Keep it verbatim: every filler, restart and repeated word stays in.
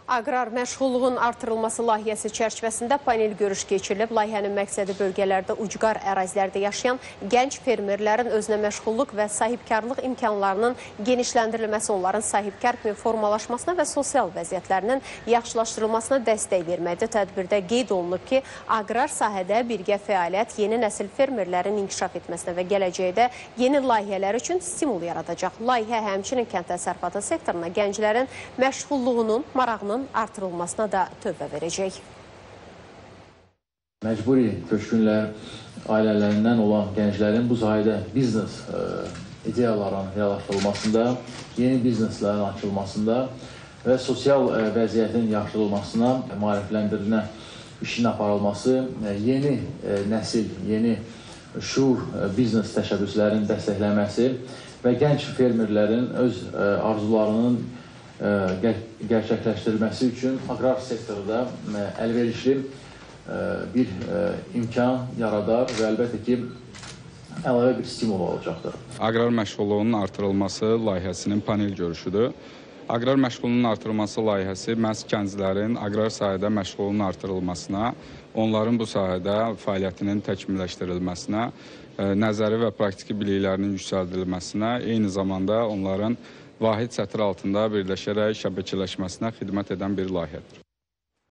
Aqrar məşğulluğun artırılması layihəsi çərçivəsində panel görüş keçirilib. Layihənin məqsədi bölgələrdə ucqar ərazilərdə yaşayan gənc fermerlərin özünə məşğulluq və sahibkarlıq imkanlarının genişləndirilməsi, onların sahibkar kimi formalaşmasına və sosial vəziyyətlərinin yaxşılaşdırılmasına dəstək verməkdir. Tədbirdə qeyd olunub ki, aqrar sahədə birgə fəaliyyət yeni nəsil fermerlərin inkişaf etməsinə və gələcəkdə yeni layihələr üçün stimul yaradacaq. Layihə həmçinin kənd təsərrüfatı sektoruna gənclərin məşğulluğunun, marağının artırılmasına da tövbə verəcək. Məcburi köçkünlər ailələrindən olan gənclərin bu sahədə biznes e, ideyaların reallaşdırılmasında, yeni bizneslərin açılmasında və sosial e, vəziyyətin yaxşılanmasına, maarifləndirilmə işinin aparılması, e, yeni e, nəsil, yeni şuur e, biznes təşəbbüslərinin dəstəkləməsi və gənc fermerlərin öz e, arzularının Ger gerçekleştirilmesi için agrar sektorda əlverişli bir imkan yaradar və əlbəttə ki, əlavə bir stimul olacaqdır. Aqrar məşğulluğunun artırılması layihəsinin panel görüşüdür. Aqrar məşğulluğunun artırılması layihəsi məhz gənclərin aqrar sahədə məşğulluğunun artırılmasına, onların bu sahədə fəaliyyətinin təkmilləşdirilməsinə, nəzəri və praktiki biliklərinin yüksəldilməsinə, eyni zamanda onların vahid çətir altında birləşərək şəbəkələşməsinə xidmət edən bir layihədir.